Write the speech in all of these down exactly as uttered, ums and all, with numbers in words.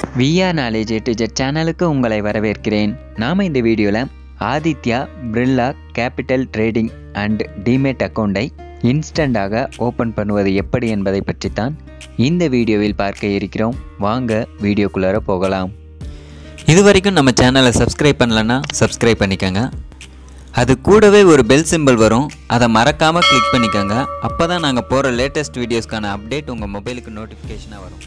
V R Knowledge A to Z சேனலுக்கு உங்களை வரவேற்கிறேன். நாம இந்த வீடியோல Aditya Birla capital trading and demat அக்கவுண்டை இன்ஸ்டண்டாக ஓபன் பண்ணுவது எப்படி என்பதை பற்றி தான் இந்த வீடியோவில் பார்க்க இருக்கிறோம். வாங்க வீடியோக்குள்ளார போகலாம். இதுவரைக்கும் நம்ம சேனலை சப்ஸ்கிரைப் பண்ணலன்னா சப்ஸ்கிரைப் பண்ணிக்கங்க. அது கூடவே ஒரு பெல் சிம்பிள் வரும், அதை மறக்காமல் கிளிக் பண்ணிக்கோங்க. அப்போ தான் நாங்கள் போகிற லேட்டஸ்ட் வீடியோஸ்க்கான அப்டேட் உங்கள் மொபைலுக்கு நோட்டிஃபிகேஷனாக வரும்.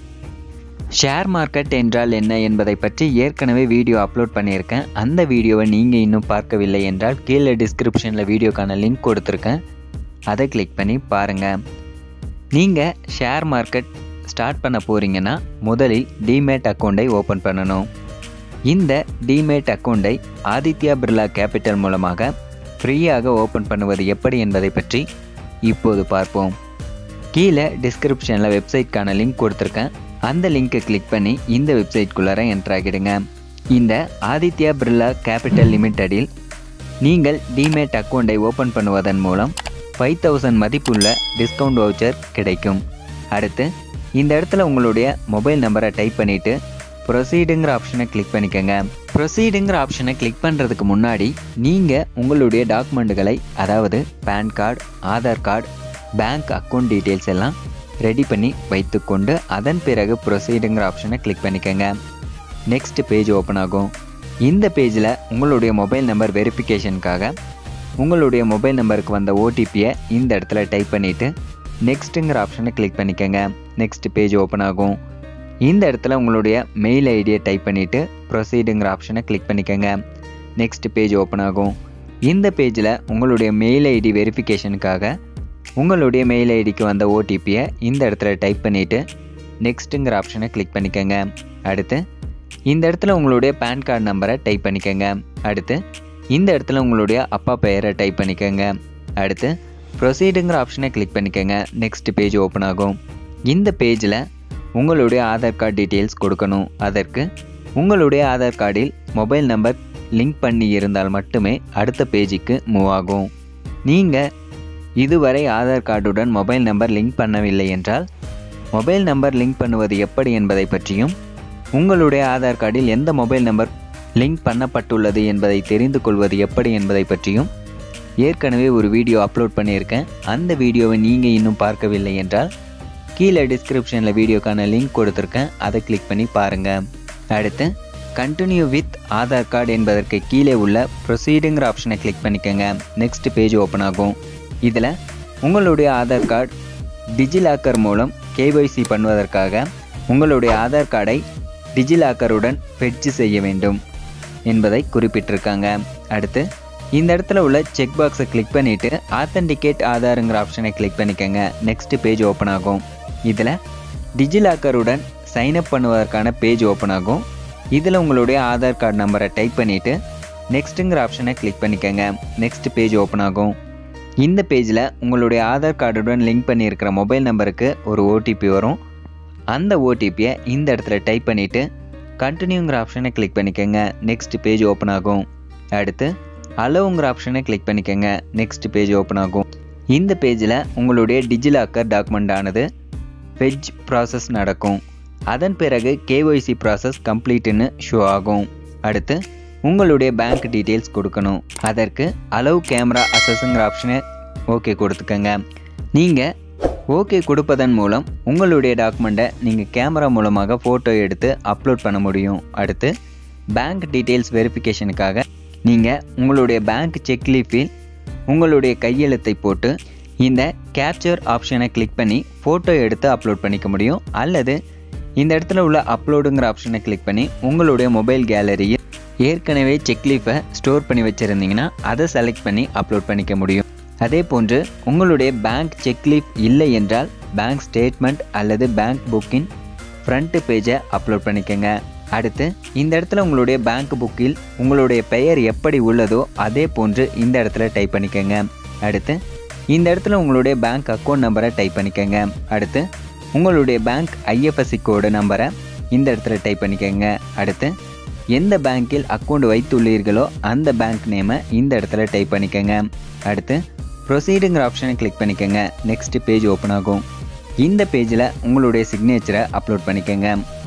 ஷேர் மார்க்கெட் என்றால் என்ன என்பதை பற்றி ஏற்கனவே வீடியோ அப்லோட் பண்ணியிருக்கேன். அந்த வீடியோவை நீங்கள் இன்னும் பார்க்கவில்லை என்றால் கீழே டிஸ்கிரிப்ஷனில் வீடியோக்கான லிங்க் கொடுத்துருக்கேன், அதை கிளிக் பண்ணி பாருங்கள். நீங்கள் ஷேர் மார்க்கெட் ஸ்டார்ட் பண்ண போகிறீங்கன்னா முதலில் டிமேட் அக்கௌண்ட்டை ஓப்பன் பண்ணணும். இந்த டிமேட் அக்கௌண்ட்டை ஆதித்யா பிர்லா கேபிட்டல் மூலமாக ஃப்ரீயாக ஓப்பன் பண்ணுவது எப்படி என்பதை பற்றி இப்போது பார்ப்போம். கீழே டிஸ்கிரிப்ஷனில் வெப்சைட்கான லிங்க் கொடுத்துருக்கேன், அந்த லிங்க்கை கிளிக் பண்ணி இந்த வெப்சைட்குள்ளார என்ட்ரு ஆகிடுங்க. இந்த ஆதித்யா பிர்லா கேபிட்டல் லிமிடெடில் நீங்கள் டிமேட் அக்கௌண்ட்டை ஓப்பன் பண்ணுவதன் மூலம் ஃபைவ் தௌசண்ட் மதிப்புள்ள டிஸ்கவுண்ட் வவுச்சர் கிடைக்கும். அடுத்து இந்த இடத்துல உங்களுடைய மொபைல் நம்பரை டைப் பண்ணிவிட்டு ப்ரொசீடுங்கிற ஆப்ஷனை கிளிக் பண்ணிக்கோங்க. ப்ரொசீடுங்கிற ஆப்ஷனை கிளிக் பண்ணுறதுக்கு முன்னாடி நீங்கள் உங்களுடைய டாக்குமெண்ட்டுகளை, அதாவது PAN card, Aadhaar card, bank account details எல்லாம் ரெடி பண்ணி வைத்துக்கொண்டு அதன் பிறகு ப்ரொசீடுங்கிற ஆப்ஷனை கிளிக் பண்ணிக்கோங்க. நெக்ஸ்ட் பேஜ் ஓப்பன் ஆகும். இந்த பேஜில் உங்களுடைய மொபைல் நம்பர் வெரிஃபிகேஷனுக்காக உங்களுடைய மொபைல் நம்பருக்கு வந்த ஓடிபியை இந்த இடத்துல டைப் பண்ணிவிட்டு நெக்ஸ்ட்டுங்கிற ஆப்ஷனை கிளிக் பண்ணிக்கோங்க. நெக்ஸ்ட் பேஜ் ஓப்பன் ஆகும். இந்த இடத்துல உங்களுடைய மெயில் ஐடியை டைப் பண்ணிவிட்டு ப்ரொசீடுங்கிற ஆப்ஷனை கிளிக் பண்ணிக்கோங்க. நெக்ஸ்ட் பேஜ் ஓப்பன் ஆகும். இந்த பேஜில் உங்களுடைய மெயில் ஐடி வெரிஃபிகேஷனுக்காக உங்களுடைய மெயில் ஐடிக்கு வந்த ஓடிபியை இந்த இடத்துல டைப் பண்ணிவிட்டு நெக்ஸ்ட்டுங்கிற ஆப்ஷனை கிளிக் பண்ணிக்கோங்க. அடுத்து இந்த இடத்துல உங்களுடைய பேன் கார்டு நம்பரை டைப் பண்ணிக்கோங்க. அடுத்து இந்த இடத்துல உங்களுடைய அப்பா பெயரை டைப் பண்ணிக்கோங்க. அடுத்து ப்ரொசீடுங்கிற ஆப்ஷனை கிளிக் பண்ணிக்கோங்க. நெக்ஸ்ட் பேஜ் ஓப்பன் ஆகும். இந்த பேஜில் உங்களுடைய ஆதார் கார்டு டீட்டெயில்ஸ் கொடுக்கணும். அதற்கு உங்களுடைய ஆதார் கார்டில் மொபைல் நம்பர் லிங்க் பண்ணி இருந்தால் மட்டுமே அடுத்த பேஜுக்கு மூவ் ஆகும். நீங்கள் இதுவரை ஆதார் கார்டுடன் மொபைல் நம்பர் லிங்க் பண்ணவில்லை என்றால் மொபைல் நம்பர் லிங்க் பண்ணுவது எப்படி என்பதை பற்றியும், உங்களுடைய ஆதார் கார்டில் எந்த மொபைல் நம்பர் லிங்க் பண்ணப்பட்டுள்ளது என்பதை தெரிந்து கொள்வது எப்படி என்பதை பற்றியும் ஏற்கனவே ஒரு வீடியோ அப்லோட் பண்ணியிருக்கேன். அந்த வீடியோவை நீங்கள் இன்னும் பார்க்கவில்லை என்றால் கீழே டிஸ்கிரிப்ஷனில் வீடியோக்கான லிங்க் கொடுத்துருக்கேன், அதை கிளிக் பண்ணி பாருங்கள். அடுத்து கண்டினியூ வித் ஆதார் கார்டு என்பதற்கு கீழே உள்ள ப்ரொசீடுங்கிற ஆப்ஷனை கிளிக் பண்ணிக்கோங்க. நெக்ஸ்ட் பேஜ் ஓப்பன் ஆகும். இதில் உங்களுடைய ஆதார் கார்டு டிஜிலாக்கர் மூலம் கேஒய்சி பண்ணுவதற்காக உங்களுடைய ஆதார் கார்டை டிஜிலாக்கருடன் ஃபெட்ஜ் செய்ய வேண்டும் என்பதை குறிப்பிட்டிருக்காங்க. அடுத்து இந்த இடத்துல உள்ள செக் பாக்ஸை கிளிக் பண்ணிவிட்டு ஆத்தென்டிகேட் ஆதாருங்கிற ஆப்ஷனை கிளிக் பண்ணிக்கோங்க. நெக்ஸ்ட் பேஜ் ஓப்பன் ஆகும். இதில் டிஜிலாக்கருடன் சைன்அப் பண்ணுவதற்கான பேஜ் ஓப்பன் ஆகும். இதில் உங்களுடைய ஆதார் கார்டு நம்பரை டைப் பண்ணிவிட்டு நெக்ஸ்ட்டுங்கிற ஆப்ஷனை கிளிக் பண்ணிக்கோங்க. நெக்ஸ்ட் பேஜ் ஓப்பன் ஆகும். இந்த பேஜில் உங்களுடைய ஆதார் கார்டுடன் லிங்க் பண்ணியிருக்கிற மொபைல் நம்பருக்கு ஒரு ஓடிபி வரும். அந்த ஓடிபியை இந்த இடத்துல டைப் பண்ணிவிட்டு கண்டினியூங்கிற ஆப்ஷனை கிளிக் பண்ணிக்கோங்க. நெக்ஸ்ட் பேஜ் ஓப்பன் ஆகும். அடுத்து அலோவுங்கிற ஆப்ஷனை கிளிக் பண்ணிக்கோங்க. நெக்ஸ்ட் பேஜ் ஓப்பன் ஆகும். இந்த பேஜில் உங்களுடைய டிஜிலாக்கர் டாக்குமெண்ட் ஆனது ஃபெட்ஜ் ப்ராசஸ் நடக்கும். அதன் பிறகு கேஒய்சி ப்ராசஸ் கம்ப்ளீட்டுன்னு ஷோ ஆகும். அடுத்து உங்களுடைய பேங்க் டீட்டெயில்ஸ் கொடுக்கணும். அதற்கு அலோவ் கேமரா அசஸுங்கிற ஆப்ஷனை ஓகே கொடுத்துக்கோங்க. நீங்கள் ஓகே கொடுப்பதன் மூலம் உங்களுடைய டாக்குமெண்ட்டை நீங்கள் கேமரா மூலமாக ஃபோட்டோ எடுத்து அப்லோட் பண்ண முடியும். அடுத்து பேங்க் டீட்டெயில்ஸ் வெரிஃபிகேஷனுக்காக நீங்கள் உங்களுடைய பேங்க் செக்லீஃபில் உங்களுடைய கையெழுத்தை போட்டு இந்த கேப்சர் ஆப்ஷனை கிளிக் பண்ணி ஃபோட்டோ எடுத்து அப்லோட் பண்ணிக்க முடியும். அல்லது இந்த இடத்துல உள்ள அப்லோடுங்கிற ஆப்ஷனை கிளிக் பண்ணி உங்களுடைய மொபைல் கேலரியில் ஏற்கனவே செக்லீஃபை ஸ்டோர் பண்ணி வச்சுருந்தீங்கன்னா அதை செலக்ட் பண்ணி அப்லோட் பண்ணிக்க முடியும். அதே போன்று உங்களுடைய பேங்க் செக்லீஃப் இல்லை என்றால் பேங்க் ஸ்டேட்மெண்ட் அல்லது பேங்க் புக்கின் ஃப்ரண்ட் பேஜை அப்லோட் பண்ணிக்கோங்க. அடுத்து இந்த இடத்துல உங்களுடைய பேங்க் புக்கில் உங்களுடைய பெயர் எப்படி உள்ளதோ அதே போன்று இந்த இடத்துல டைப் பண்ணிக்கோங்க. அடுத்து இந்த இடத்துல உங்களுடைய பேங்க் அக்கௌண்ட் நம்பரை டைப் பண்ணிக்கோங்க. அடுத்து உங்களுடைய பேங்க் ஐஎஃப்எஸ்சி கோடு நம்பரை இந்த இடத்துல டைப் பண்ணிக்கோங்க. அடுத்து எந்த பேங்க்கில் அக்கௌண்ட் வைத்துள்ளீர்களோ அந்த பேங்க் நேமை இந்த இடத்துல டைப் பண்ணிக்கோங்க. அடுத்து ப்ரொசீடுங்கிற ஆப்ஷனை கிளிக் பண்ணிக்கோங்க. நெக்ஸ்ட் பேஜ் ஓப்பன் ஆகும். இந்த பேஜில் உங்களுடைய சிக்னேச்சரை அப்லோட் பண்ணிக்கோங்க.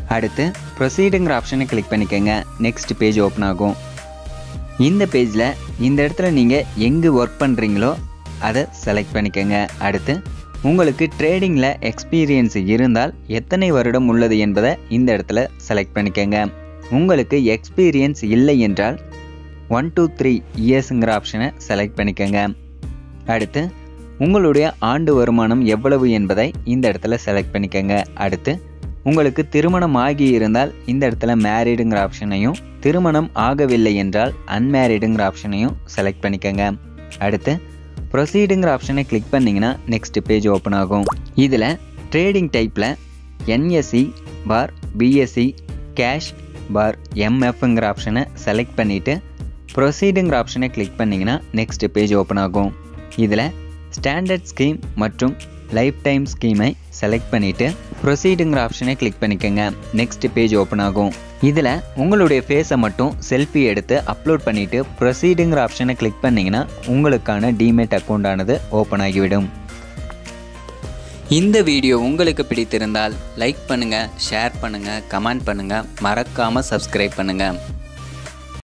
அடுத்து ப்ரொசீடுங்கிற ஆப்ஷனை கிளிக் பண்ணிக்கோங்க. நெக்ஸ்ட் பேஜ் ஓப்பன் ஆகும். இந்த பேஜில் இந்த இடத்துல நீங்கள் எங்கே ஒர்க் பண்ணுறீங்களோ அதை செலக்ட் பண்ணிக்கோங்க. அடுத்து உங்களுக்கு ட்ரேடிங்கில் எக்ஸ்பீரியன்ஸ் இருந்தால் எத்தனை வருடம் உள்ளது என்பதை இந்த இடத்துல செலக்ட் பண்ணிக்கோங்க. உங்களுக்கு எக்ஸ்பீரியன்ஸ் இல்லை என்றால் ஒன் டூ த்ரீ இயர்ஸுங்கிற ஆப்ஷனை செலக்ட் பண்ணிக்கோங்க. அடுத்து உங்களுடைய ஆண்டு வருமானம் எவ்வளவு என்பதை இந்த இடத்துல செலக்ட் பண்ணிக்கோங்க. அடுத்து உங்களுக்கு திருமணம் ஆகி இருந்தால் இந்த இடத்துல மேரீடுங்கிற ஆப்ஷனையும், திருமணம் ஆகவில்லை என்றால் அன்மேரீடுங்கிற ஆப்ஷனையும் செலக்ட் பண்ணிக்கோங்க. அடுத்து ப்ரொசீடுங்கிற ஆப்ஷனை கிளிக் பண்ணிங்கன்னா நெக்ஸ்ட் பேஜ் ஓப்பன் ஆகும். இதில் ட்ரேடிங் டைப்பில் NSE bar BSE cash bar எம்எஃப்ங்கிற ஆப்ஷனை செலக்ட் பண்ணிவிட்டு ப்ரொசீடுங்கிற ஆப்ஷனை கிளிக் பண்ணிங்கன்னா நெக்ஸ்ட் பேஜ் ஓப்பன் ஆகும். இதில் ஸ்டாண்டர்ட் ஸ்கீம் மற்றும் லைஃப் டைம் ஸ்கீமை செலக்ட் பண்ணிவிட்டு ப்ரொசீடுங்கிற ஆப்ஷனை கிளிக் பண்ணிக்கோங்க. நெக்ஸ்ட் பேஜ் ஓப்பன் ஆகும். இதில் உங்களுடைய ஃபேஸை மட்டும் செல்ஃபி எடுத்து அப்லோட் பண்ணிவிட்டு ப்ரொசீடுங்கிற ஆப்ஷனை கிளிக் பண்ணிங்கன்னா உங்களுக்கான டிமேட் அக்கௌண்டானது ஓப்பன் ஆகிவிடும். இந்த வீடியோ உங்களுக்கு பிடித்திருந்தால் லைக் பண்ணுங்கள், ஷேர் பண்ணுங்கள், கமெண்ட் பண்ணுங்கள், மறக்காமல் சப்ஸ்கிரைப் பண்ணுங்கள்.